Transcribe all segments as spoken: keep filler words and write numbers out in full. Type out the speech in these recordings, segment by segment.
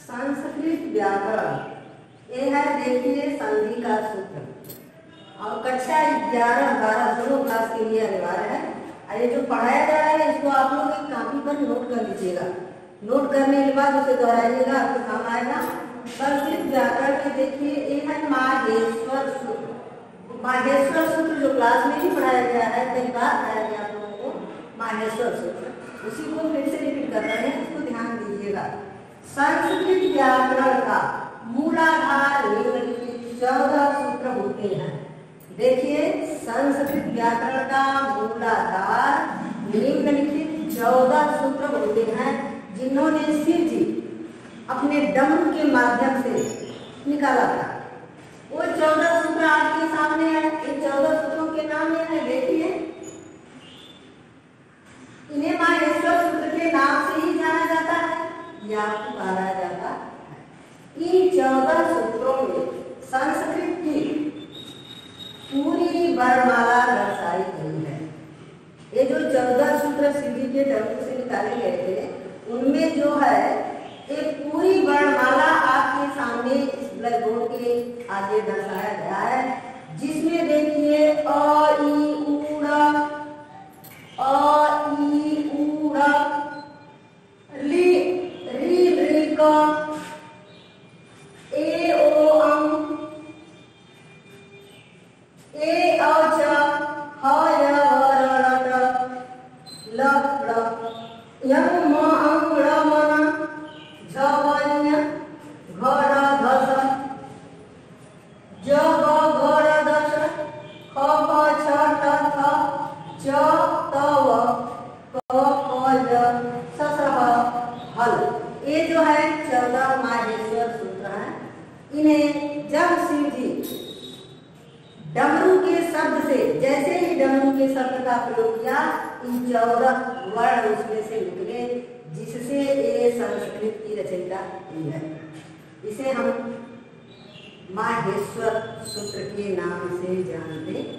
संस्कृत व्याकरण ये है, देखिए संधि का सूत्र और कक्षा ग्यारह बारह दोनों क्लास के लिए अनिवार्य है। और ये जो पढ़ाया जा रहा है इसको आप लोग एक कॉपी पर नोट कर लीजिएगा। नोट करने के बाद उसे दोहराइएगा, आपको काम आएगा। संस्कृत व्याकरण के देखिए ये है माहेश्वर सूत्र। माहेश्वर सूत्र जो क्लास में ही पढ़ाया गया है, कई बार पढ़ाया गया आप लोगों को माहेश्वर सूत्र, उसी को फिर से रिपीट कर रहे हैं, इसको ध्यान दीजिएगा। संस्कृत व्याकरण का मूलाधार निम्नलिखित चौदह सूत्र होते हैं। देखिए संस्कृत व्याकरण का मूलाधार निम्नलिखित चौदह सूत्र होते हैं, जिन्होंने शिव जी अपने डमरू के माध्यम से निकाला था। वो चौदह सूत्र आपके सामने है। इन चौदह सूत्रों के नाम ये है, देखिए इन्हें माहेश्वर सूत्र के नाम से ही जाना जाता है या पुकारा जाता है। इन चौदह सूत्रों में संस्कृत की पूरी वर्णमाला दर्शाई गई है। ये जो चौदह सूत्र शिव के डमरू से निकाले गए थे, उनमें जो है एक पूरी वर्णमाला आपके सामने इस ब्लैक बोर्ड के आगे दर्शाया गया है, जिसमें देखिए अ ई उ ड़, अ ई उ ड़, ली री ऋ क, ए ओ अं, ए औ च, ह य व र ड़ ट, ल ड़, यम म अं ड़ म न, झ व ञ, घ ड़ ध स, ज ग घ ड़ द श, ख प छ ट थ, च त व, क क ज, स स ह, हल। ये जो है चौदह माहेश्वर सूत्र हैं। इन्हें जब शिव जी डमरू के शब्द से, जैसे ही डमरू के शब्द का प्रयोग किया, इन चौदह वर्ण उसमें से निकले, जिससे ये संस्कृत की रचयिता हुई है। इसे हम माहेश्वर सूत्र के नाम से जानते हैं।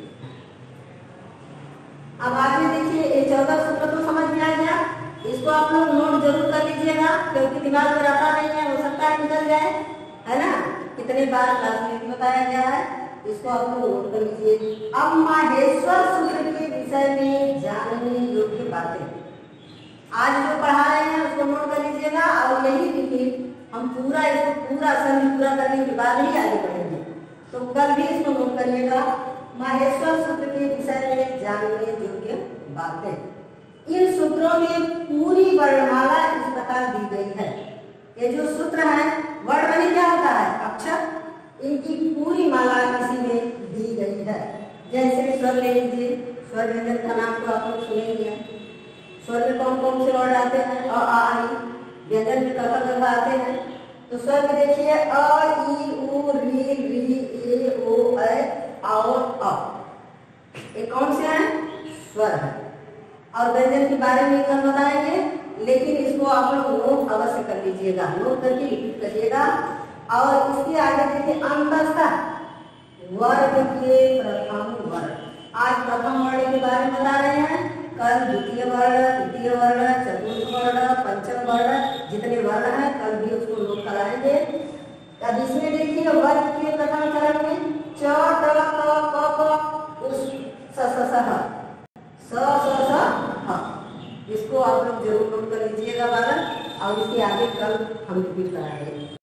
अब आगे देखिए, ये चौदह सूत्र तो समझ में आ गया। इसको आप लोग नोट जरूर कर लीजिएगा, क्योंकि दिमाग में रहता नहीं है, हो सकता है निकल जाए, है ना। कितने बार क्लास में भी बताया गया है, इसको आप लोग नोट कर लीजिए। अब माहेश्वर सूत्र के विषय में जानने योग्य बातें आज जो पढ़ा रहे हैं उसको नोट कर लीजिएगा, और यही देखिए हम पूरा इसको पूरा संधि पूरा करने के बाद ही आगे बढ़ेंगे, तो कल भी इसको नोट करिएगा। माहेश्वर सूत्र के विषय में जानने योग्य बातें। इन सूत्रों में पूरी वर्णमाला इस प्रकार दी गई है। ये जो सूत्र है, वर्ण माने क्या होता है? अक्षर। इनकी पूरी माला इसी में दी गई है। जैसे स्वर ले लीजिए, स्वर व्यंजन का नाम तो आप लोग सुनेंगे। स्वर में कौन कौन से वर्ड आते हैं? अ आ ई। व्यंजन में कब कब आते हैं? तो स्वर में देखिए अ ई उ री री ए ओ ऐ और अ, ये कौन से हैं? स्वर है। और व्यंजन के बारे में कल बताएंगे, लेकिन इसको आप लोग नोट अवश्य कर लीजिएगा, नोट करके रिपीट करिएगा। और इसके आगे देखिए अंतस्था वर्ग के प्रथम वर्ण। आज प्रथम वर्ण के बारे में बता रहे हैं, कल द्वितीय वर्ण, तृतीय वर्ण, चतुर्थ वर्ण, पंचम वर्ण, जितने वर्ण हैं कल भी उसको नोट कराएंगे। अब इसमें देखिए वर्ग के प्रथम चरण में च ट क क प उस स स स ह स स स ह, इसको आप लोग जरूर नोट कर लीजिएगा बालक, और इसके आगे कल हम रिपीट कराएंगे।